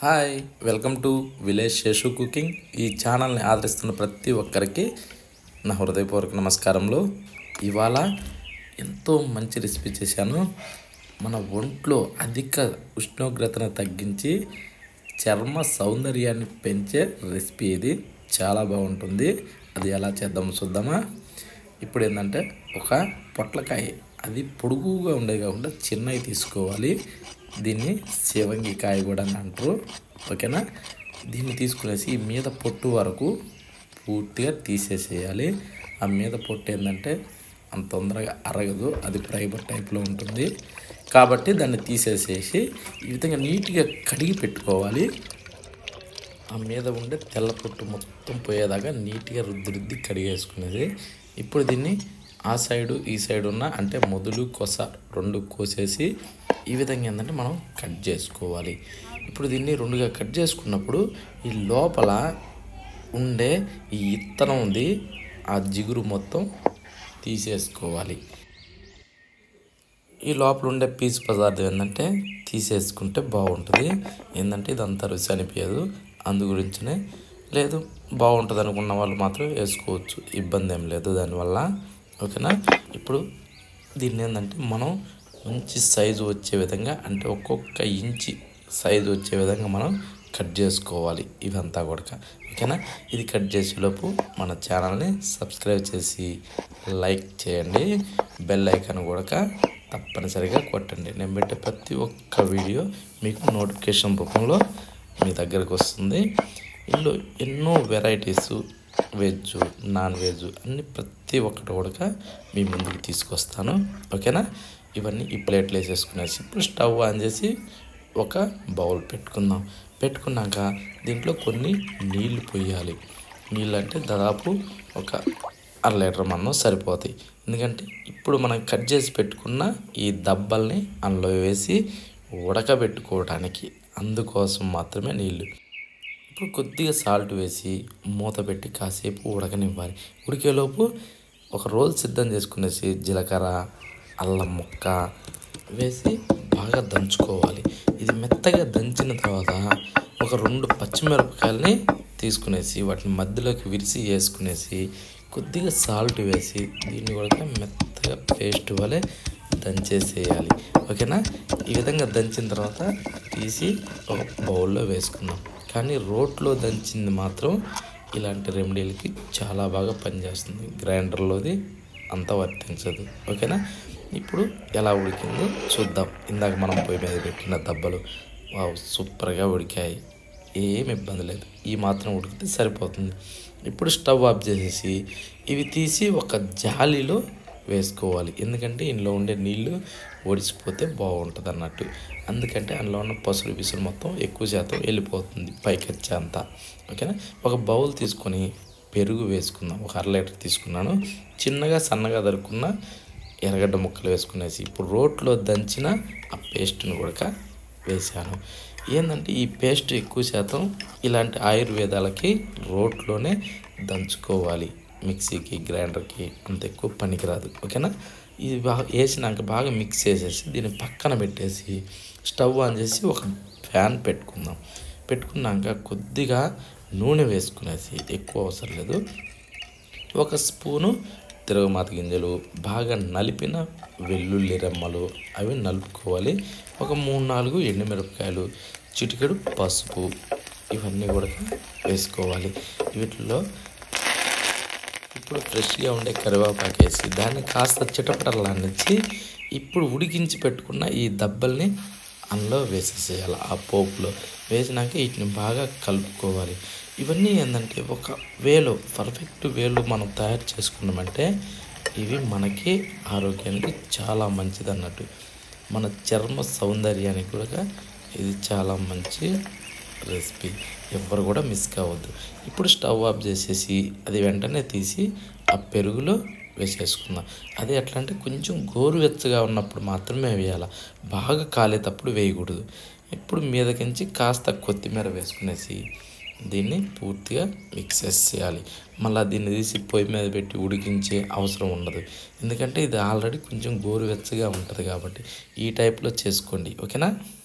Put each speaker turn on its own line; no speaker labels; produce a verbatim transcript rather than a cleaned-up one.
Hi welcome to village Seshu cooking. ఈ ఛానల్ని ఆదరిస్తున్న ప్రతి ఒక్కరికి నా హృదయపూర్వక నమస్కారములు. ఇవాళ ఎంతో మంచి రెసిపీ చేశాను. మన ఒంట్లో అధిక ఉష్ణోగ్రతను తగ్గించి చర్మ సౌందర్యాన్ని పెంచే రెసిపీ ఇది. చాలా బాగుంటుంది. అది ఎలా చేద్దామో చూద్దామా. ఇప్పుడు ఏంటంటే ఒక పొట్లకాయ, అది పొడుగుగా ఉండే కాకుండా చిన్నవి తీసుకోవాలి. దీన్ని శివంగికాయ కూడా అంటారు, ఓకేనా. దీన్ని తీసుకునేసి ఈ మీద పొట్టు వరకు పూర్తిగా తీసేసేయాలి. ఆ మీద పొట్టు ఏంటంటే అంత తొందరగా అరగదు, అది ఫైబర్ టైప్లో ఉంటుంది కాబట్టి దాన్ని తీసేసేసి ఈ విధంగా నీట్గా కడిగి పెట్టుకోవాలి. ఆ మీద ఉండే తెల్ల పొట్టు మొత్తం పోయేదాకా నీట్గా రుద్ది రుద్ది కడిగేసుకునేది. ఇప్పుడు దీన్ని ఆ సైడు ఈ సైడు ఉన్న అంటే మొదలు కొస రెండు కోసేసి ఈ విధంగా ఏంటంటే మనం కట్ చేసుకోవాలి. ఇప్పుడు దీన్ని రెండుగా కట్ చేసుకున్నప్పుడు ఈ లోపల ఉండే ఈ ఇత్తనం ఉంది, ఆ జిగురు మొత్తం తీసేసుకోవాలి. ఈ లోపల ఉండే పీచు పదార్థం ఏంటంటే తీసేసుకుంటే బాగుంటుంది. ఏంటంటే ఇదంతా రుచి అనిపించదు, అందు గురించినే. లేదు బాగుంటుంది అనుకున్న వాళ్ళు మాత్రం వేసుకోవచ్చు, ఇబ్బంది ఏం లేదు దానివల్ల, ఓకేనా. ఇప్పుడు దీన్ని ఏంటంటే మనం మంచి సైజు వచ్చే విధంగా అంటే ఒక్కొక్క ఇంచి సైజు వచ్చే విధంగా మనం కట్ చేసుకోవాలి ఇదంతా కూడా, ఓకేనా. ఇది కట్ చేసేలోపు మన ఛానల్ని సబ్స్క్రైబ్ చేసి లైక్ చేయండి, బెల్ ఐకాన్ కూడా తప్పనిసరిగా కొట్టండి. నేను పెట్టే ప్రతి ఒక్క వీడియో మీకు నోటిఫికేషన్ రూపంలో మీ దగ్గరకు వస్తుంది. ఇందులో ఎన్నో వెరైటీస్, వెజ్ నాన్ వెజ్ అన్ని ప్రతి ఒక్కటి కూడా మీ ముందుకు తీసుకొస్తాను, ఓకేనా. ఇవన్నీ ఈ ప్లేట్లు వేసేసుకునేసి ఇప్పుడు స్టవ్ ఆన్ చేసి ఒక బౌల్ పెట్టుకుందాం. పెట్టుకున్నాక దీంట్లో కొన్ని నీళ్లు పోయాలి. నీళ్ళు అంటే దాదాపు ఒక అర లీటర్ మందం సరిపోతాయి. ఎందుకంటే ఇప్పుడు మనం కట్ చేసి పెట్టుకున్న ఈ దబ్బల్ని అందులో వేసి ఉడకబెట్టుకోవడానికి, అందుకోసం మాత్రమే నీళ్ళు. ఇప్పుడు కొద్దిగా సాల్ట్ వేసి మూత పెట్టి కాసేపు ఉడకనివ్వాలి. ఉడికేలోపు ఒక రోల్ సిద్ధం చేసుకునేసి జీలకర్ర, అల్లం ముక్క వేసి బాగా దంచుకోవాలి. ఇది మెత్తగా దంచిన తర్వాత ఒక రెండు పచ్చిమిరపకాయలని తీసుకునేసి వాటిని మధ్యలోకి విరిసి వేసుకునేసి కొద్దిగా సాల్ట్ వేసి దీన్ని కూడా మెత్తగా పేస్ట్ వలె దంచేసేయాలి, ఓకేనా. ఈ విధంగా దంచిన తర్వాత తీసి ఒక బౌల్లో వేసుకుందాం. కానీ రోట్లో దంచింది మాత్రం ఇలాంటి రెమెడీలకి చాలా బాగా పనిచేస్తుంది, గ్రైండర్లోది అంత వర్తించదు, ఓకేనా. ఇప్పుడు ఎలా ఉడికిందో చూద్దాం. ఇందాక మనం పొయ్యి మీద పెట్టిన దబ్బలు వావ్ సూపర్గా ఉడికాయి, ఏం ఇబ్బంది లేదు. ఈ మాత్రం ఉడికితే సరిపోతుంది. ఇప్పుడు స్టవ్ ఆఫ్ చేసేసి ఇవి తీసి ఒక జాలీలో వేసుకోవాలి. ఎందుకంటే ఇందులో ఉండే నీళ్ళు ఒడిసిపోతే బాగుంటుంది అన్నట్టు. అందుకంటే అందులో ఉన్న పసులు పిసులు మొత్తం ఎక్కువ శాతం వెళ్ళిపోతుంది పైకి వచ్చే అంతా, ఓకేనా. ఒక బౌల్ తీసుకొని పెరుగు వేసుకుందాం. ఒక అర లీటర్ తీసుకున్నాను. చిన్నగా సన్నగా దొరుకున్న ఎర్రగడ్డ ముక్కలు వేసుకునేసి ఇప్పుడు రోట్లో దంచిన ఆ పేస్ట్ని కూడా వేసాను. ఏంటంటే ఈ పేస్ట్ ఎక్కువ శాతం ఇలాంటి ఆయుర్వేదాలకి రోట్లోనే దంచుకోవాలి, మిక్సీకి గ్రైండర్కి అంత ఎక్కువ పనికిరాదు, ఓకేనా. ఇది బాగా వేసినాక బాగా మిక్స్ చేసేసి దీన్ని పక్కన పెట్టేసి స్టవ్ ఆన్ చేసి ఒక ప్యాన్ పెట్టుకుందాం. పెట్టుకున్నాక కొద్దిగా నూనె వేసుకునేసి, ఎక్కువ అవసరం లేదు, ఒక స్పూను తిరగమాత గింజలు, బాగా నలిపిన వెల్లుల్లి రెమ్మలు అవి నలుపుకోవాలి. ఒక మూడు నాలుగు ఎండుమిరపకాయలు, చిటికెడు పసుపు ఇవన్నీ కూడా వేసుకోవాలి. వీటిలో ఇప్పుడు ఫ్రెష్గా ఉండే కరివేపాకు వేసి దాన్ని కాస్త చిటపటలానిచ్చి ఇప్పుడు ఉడికించి పెట్టుకున్న ఈ దబ్బల్ని అందులో వేసేసేయాలి. ఆ పోపులో వేసినాక వీటిని బాగా కలుపుకోవాలి. ఇవన్నీ ఏంటంటే ఒక వేలో పర్ఫెక్ట్ వేలో మనం తయారు చేసుకున్నామంటే ఇవి మనకి ఆరోగ్యానికి చాలా మంచిది అన్నట్టు. మన చర్మ సౌందర్యానికి కూడా ఇది చాలా మంచి రెసిపీ, ఎవ్వరు కూడా మిస్ కావద్దు. ఇప్పుడు స్టవ్ ఆఫ్ చేసేసి అది వెంటనే తీసి ఆ పెరుగులో వేసేసుకుందాం. అది ఎట్లా అంటే కొంచెం గోరువెచ్చగా ఉన్నప్పుడు మాత్రమే వేయాలి, బాగా కాలేటప్పుడు వేయకూడదు. ఇప్పుడు మీదకించి కాస్త కొత్తిమీర వేసుకునేసి దీన్ని పూర్తిగా మిక్స్ చేసేయాలి. మళ్ళీ దీన్ని తీసి పొయ్యి మీద పెట్టి ఉడికించే అవసరం ఉండదు, ఎందుకంటే ఇది ఆల్రెడీ కొంచెం గోరువెచ్చగా ఉంటుంది కాబట్టి ఈ టైప్లో చేసుకోండి, ఓకేనా.